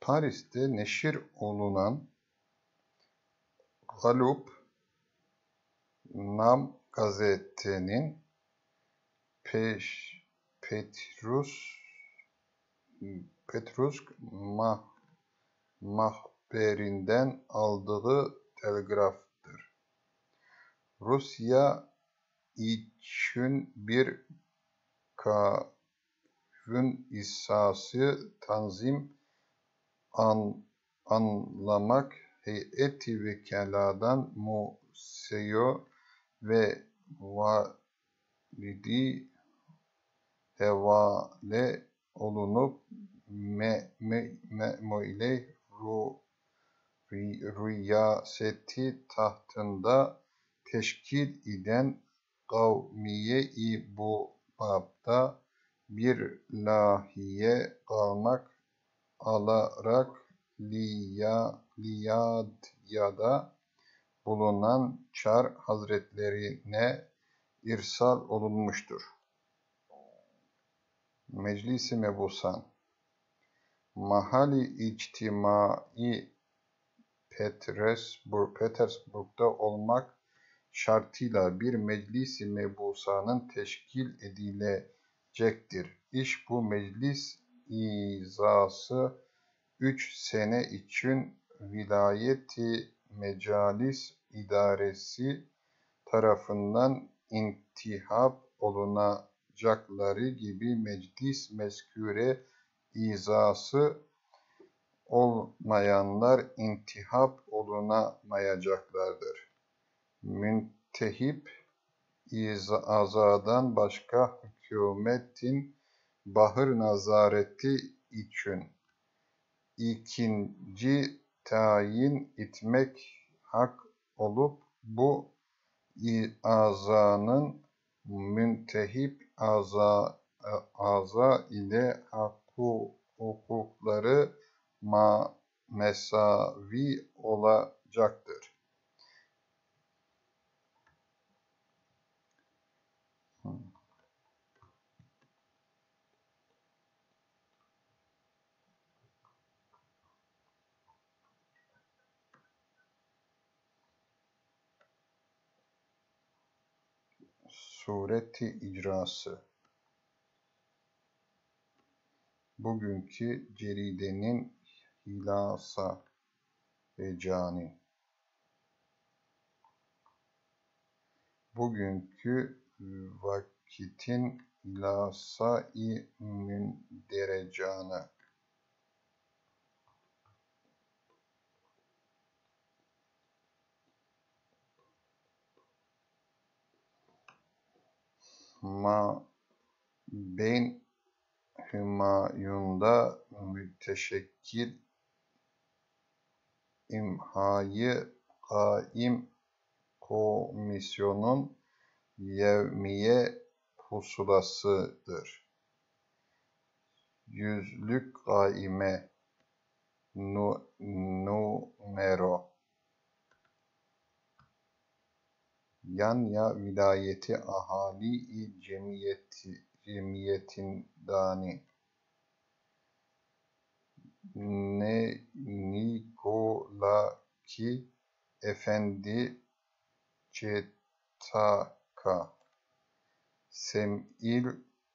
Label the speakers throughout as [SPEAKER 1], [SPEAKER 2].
[SPEAKER 1] Paris'te neşir olunan Galup Nam gazetenin Petrusk mahberinden aldığı telgraftır. Rusya için bir kavun İsa'sı tanzim anlamak heyeti vekaladan museo ve validi hevale olunup me'mule riyaseti tahtında teşkil eden kavmiye-i bu babda bir lahiye kalmak alarak Liyadya'da bulunan Çar Hazretlerine irsal olunmuştur. Meclis-i Mebusan Mahali İçtimai Petersburg'da olmak şartıyla bir meclis-i mebusanın teşkil edilecektir. İş bu meclis izası 3 sene için Vilayeti Mecalis İdaresi tarafından intihap olunacakları gibi meclis mezkure izası olmayanlar intihap olunamayacaklardır. Müntehip azadan başka hükümetin bahır nazareti için ikinci tayin etmek hak olup bu azanın müntehip aza ile hukukları mesavi olacaktır. Sureti icrası bugünkü ceridenin hilasa ve cani bugünkü vakitin hilasa-i münderecanı ben Hümayun'da müteşekkil imhayı kaim komisyonun yevmiye pusulasıdır. Yüzlük kaime numero Yanya vilayeti ahali-i cemiyetindani Nikolaki Efendi Cetaka Sem'il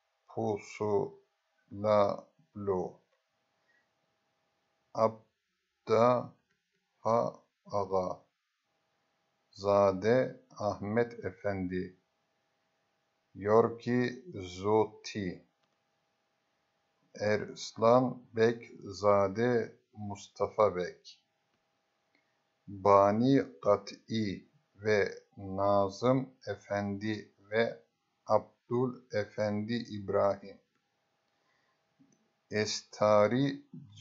[SPEAKER 1] Pusulablu Abda Ağa Zade Ahmet Efendi Yorki Zuti Erslan Bek Zade Mustafa Bek Bani Kat'i ve Nazım Efendi ve Abdül Efendi İbrahim Estari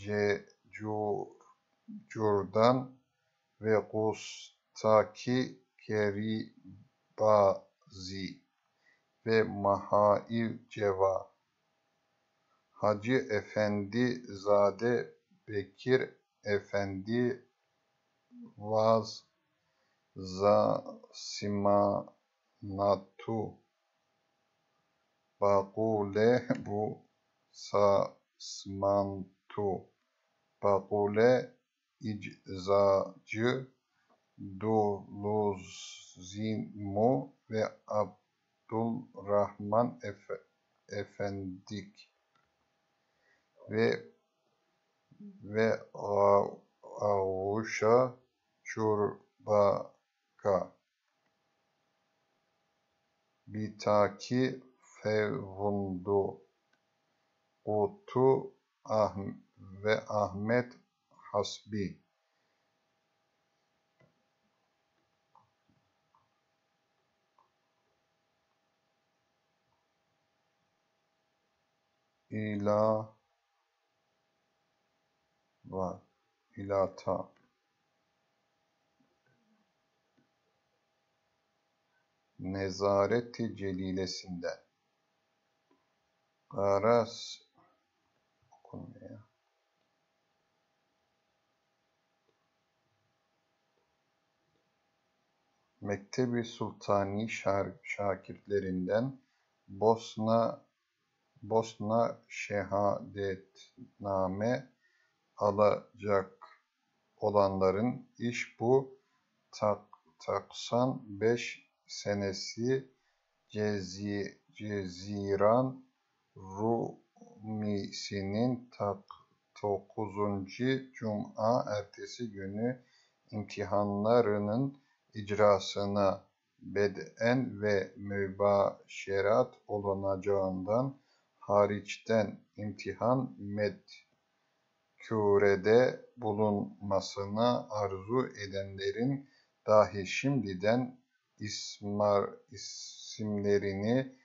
[SPEAKER 1] Curdan ve Kustaki Keribazi ve Mahail Ceva Hacı Efendi Zade Bekir Efendi Vaz Simanatu Bakule bu Sasmantu Bakule, İczacı, Duluzimu ve Abdülrahman Efendik ve Avuşa Çurbaka Bitaki Fevundu Utu ve Ahmet Hasbi ilata Nezareti Celilesinden Garas Mektebi Sultani şakirtlerinden Bosna şehadetname alacak olanların iş bu taksan 5 senesi Ceziran Rumisi'nin 9. Cuma ertesi günü imtihanlarının icrasına bed'en ve mübaşerat olunacağından hariçten imtihan medkûrede bulunmasına arzu edenlerin dahi şimdiden isimlerini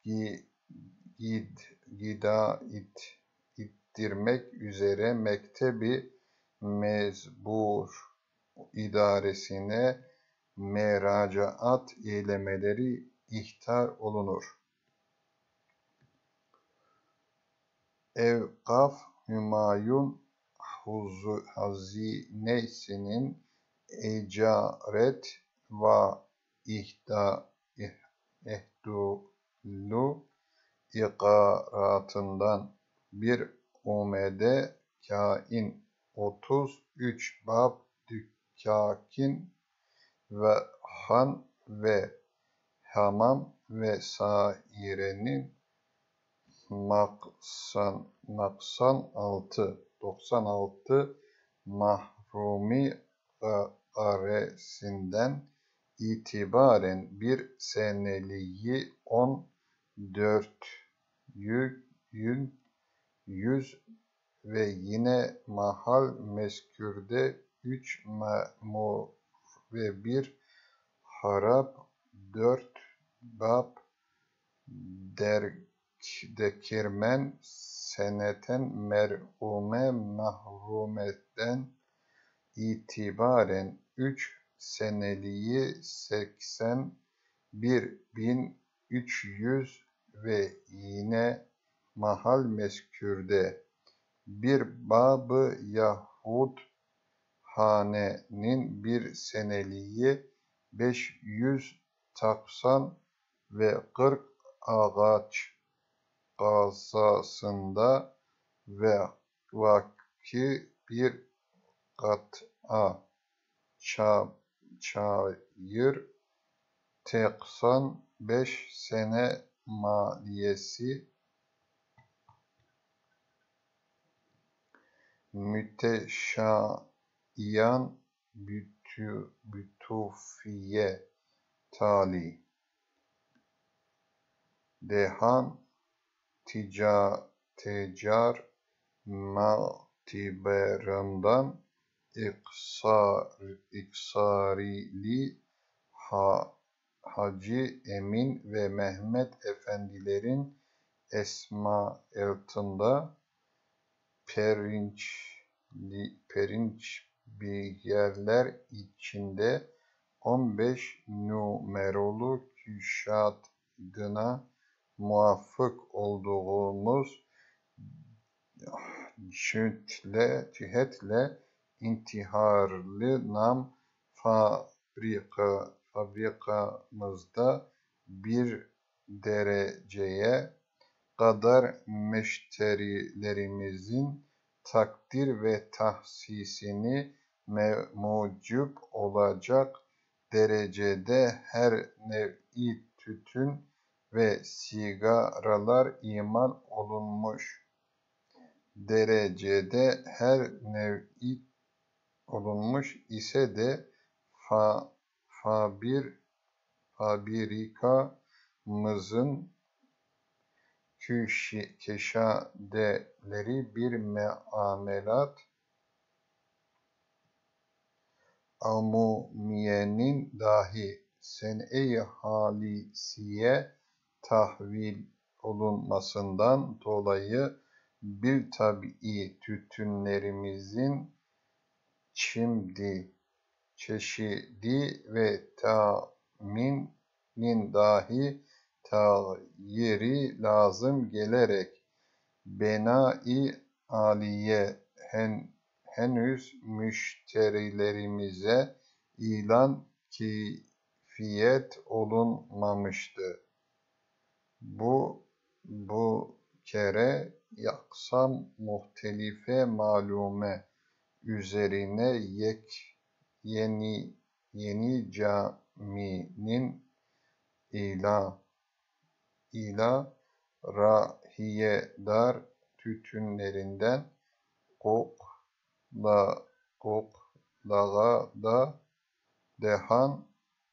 [SPEAKER 1] ittirmek üzere Mektebi Mezbur idaresine müracaat eylemeleri ihtar olunur. Evkaf Hümayun Hazinesinin ecaret ve ihdulu ikaratından bir umede kain 33 bab dükkakin ve han ve hamam ve sairenin 96 mahrumi aresinden itibaren bir seneliği 14 yüz ve yine mahal meskürde 3 memur ve 1 harap 4 bab dekirmen seneten merhume mahrumeten itibaren 3 seneliği 81.300 ve yine mahal meskürde bir bab-ı Yahud hanenin bir seneliği 590 ve 40 ağaç gazasında ve vaki bir kat'a çayır 95 sene maliyesi müteşaiyan bütufiye tali dehan tecar matiberından iksarili Hacı Emin ve Mehmet Efendilerin esmaeltında perinç bilgiler içinde 15 numaralı küşadına muvaffak olduğumuz cihetle intiharlı nam fabrikamızda bir dereceye kadar müşterilerimizin takdir ve tahsisini mucib olacak derecede her nev'i tütün ve sigaralar imal olunmuş derecede her nev'i olunmuş ise de fabrikamızın keşadeleri bir meamelat amumiyenin dahi sene-i halisiye tahvil olunmasından dolayı bir tabii tütünlerimizin şimdi çeşidi ve taminin dahi tağyiri lazım gelerek bena-i aliye henüz müşterilerimize ilan kifiyet olunmamıştı. Bu kere yaksam muhtelife malume üzerine yeni caminin ila rahiyedar tütünlerinden koklağada dehan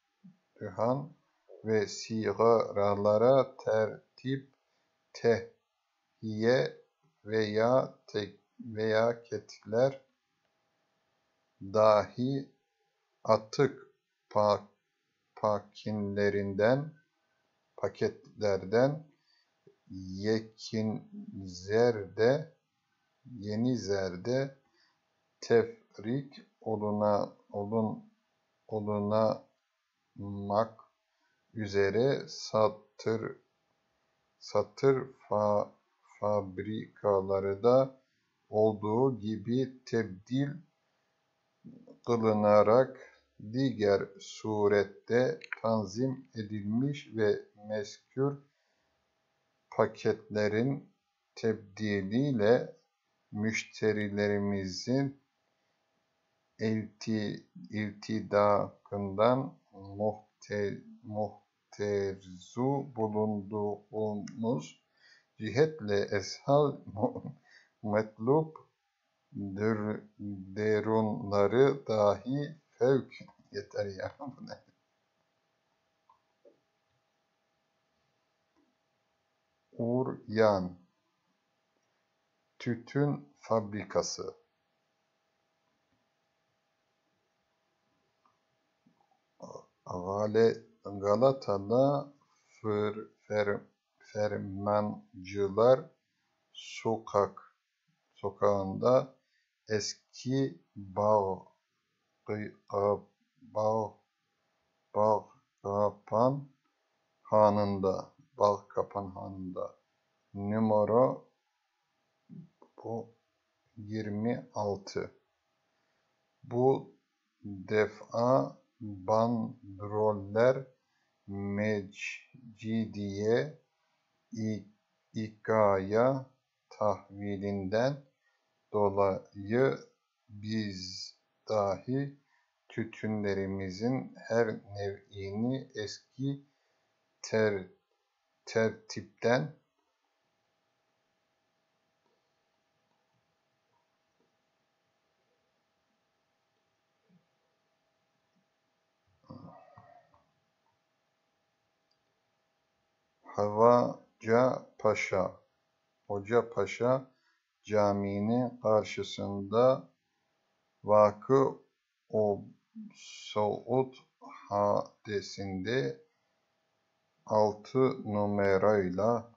[SPEAKER 1] ve sigaralara tertip tehhiye veya ketler dahi atık paketlerden yeni zerde tefrik olunamak üzere satır fabrikaları da olduğu gibi tebdil kılınarak diğer surette tanzim edilmiş ve mezkür paketlerin tebdiliyle müşterilerimizin iltidakından muhtezu bulunduğumuz cihetle eshal metlub derunları dahi fevk yeter ya. Uryan tütün fabrikası Galata'da fermancılar sokağında eski Balkapan Hanı'nda numara 26 bu defa bandroller Mecidiye İK'ya tahvilinden dolayı biz dahi tütünlerimizin her nev'ini eski tertipten Hoca Paşa Camii'nin karşısında vakı Suud Hadesi'nde 6 numarayla